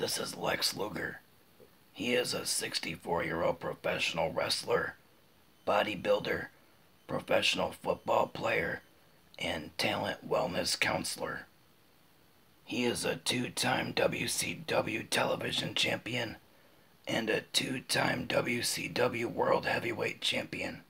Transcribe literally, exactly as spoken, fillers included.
This is Lex Luger. He is a sixty-four-year-old professional wrestler, bodybuilder, professional football player, and talent wellness counselor. He is a two-time W C W television champion and a two-time W C W World Heavyweight Champion.